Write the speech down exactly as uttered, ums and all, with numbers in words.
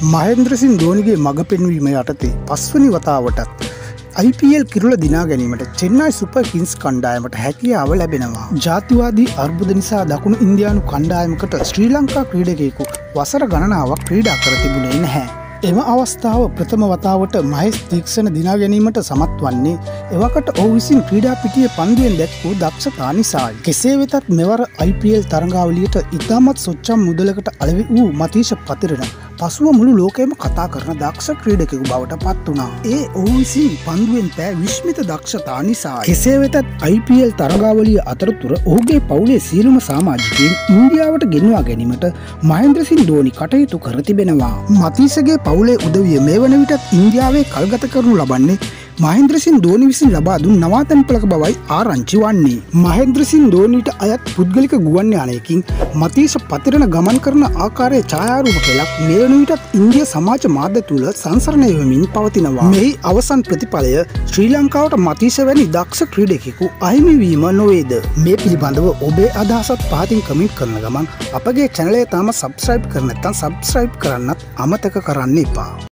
මහේන්ද්‍ර සිං ධෝනිගේ මඟ පෙන්වීම යටතේ පස්වනි වතාවටත් I P L කිරුළ දිනා ගැනීමට චෙන්නයි සුපර් කිංස් කණ්ඩායමට හැකියාව ලැබෙනවා. ජාතිවාදී අර්බුද නිසා දකුණු ඉන්දියානු කණ්ඩායමකට ශ්‍රී ලංකා ක්‍රීඩකයෙකු වසර ගණනාවක් ක්‍රීඩා කර තිබුණේ නැහැ. එම අවස්ථාව ප්‍රථම වතාවට මහේෂ් තීක්ෂණ දිනා ගැනීමට සමත් වන්නේ එවකට ඔහු විසින් ක්‍රීඩා පිටියේ පන්දුවෙන් දැක්වූ දක්ෂතා නිසායි. කෙසේ වෙතත් මෙවර I P L තරඟාවලියට ඉතාමත් සොච්චම් මුදලකට අලෙවි වූ මතීෂ පතිරණ පසුව මුළු ලෝකයම කතා කරන දක්ෂ ක්‍රීඩකයෙකු බවට පත් වුණා. ඒ ඔහු විසින් පන්දුවෙන් පෑ විශ්මිත දක්ෂතා නිසායි. කෙසේ වෙතත් I P L තරඟාවලිය අතරතුර ඔහුගේ පවුලේ සියලුම සමාජිකයින් ඉන්දියාවට ගෙන්වා ගැනීමට මහේන්ද්‍ර සිං ධෝනි කටයුතු කර තිබෙනවා. මතීෂගේ පවුලේ උදවිය මේ වන විටත් ඉන්දියාවේ කල්ගත කරනු ලබන්නේ මහේන්ද්‍ර සිං ධෝනි විසින් ලබා දුන් නවාතැන්පලක බවයි ආරංචි වන්නේ. මහේන්ද්‍ර සිං ධෝනිට අයත් පුද්ගලික ගුවන් යානයකින් මතීෂ පතිරණ ගමන් කරන ආකාරයේ ඡායාරූප පෙළක් මේ වන විටත් ඉන්දියා සමාජ මාධ්‍ය තුල සංසරණය වෙමින් පවතිනවා. මෙහි අවසන් ප්‍රතිඵලය ශ්‍රී ලංකාවට මතීෂ වැනි දක්ෂ ක්‍රීඩකයෙකු අහිමි වීම නොවේද? මේ පිළිබඳව ඔබේ අදහසත් පහතින් කමෙන්ට් කරන ගමන් අපගේ channel එක තාම subscribe කර නැත්නම් subscribe කරන්නත් අමතක කරන්න එපා.